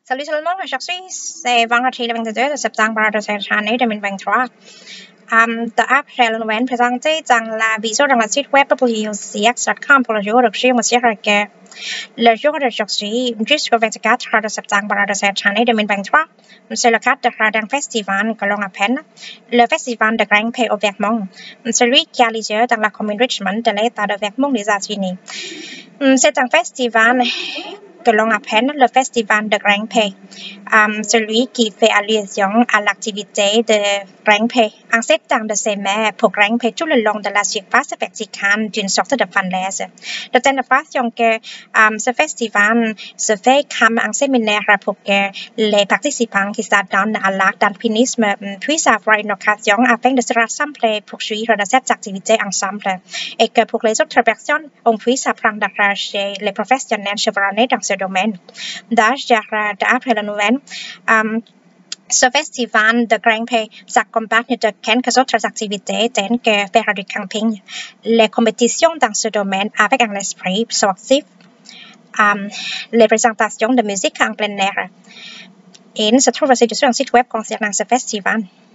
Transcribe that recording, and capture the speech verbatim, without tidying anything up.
Salut tout le monde, aujourd'hui c'est vendredi le vingt-deux septembre de cette année deux mille vingt-trois. Um, D'après la nouvelle présentée dans la vidéo dans le site web w c x point com pour le jour d'aujourd'hui, on dirait que le jour d'aujourd'hui, jusqu'au vingt-quatre septembre de cette année deux mille vingt-trois, c'est le cadre d'un festival que l'on appelle le Festival de Grimpe au Vermont, celui qui a lieu dans la commune Richmond de l'État de Vermont des États-Unis. C'est un festival que l'on appelle le Festival de Grimpe, um, celui qui fait allusion à l'activité de grimper en s'étend de ses mers pour grimper tout le long de la surface verticale d'une sorte de falaise. De telle façon que um, ce festival se fait comme un séminaire pour que les participants qui s'adonnent à l'art d'alpinisme puissent avoir une occasion afin de se rassembler pour suivre cette activité ensemble et que pour les autres personnes, on puisse apprendre chez les professionnels chevronnés dans ce domaine. D'ailleurs, d'après la nouvelle, um, ce festival de grimper s'accompagne de quelques autres activités telles que faire du camping, les compétitions dans ce domaine avec un esprit sportif, um, les présentations de musique en plein air. Et il se trouve aussi sur un site web concernant ce festival.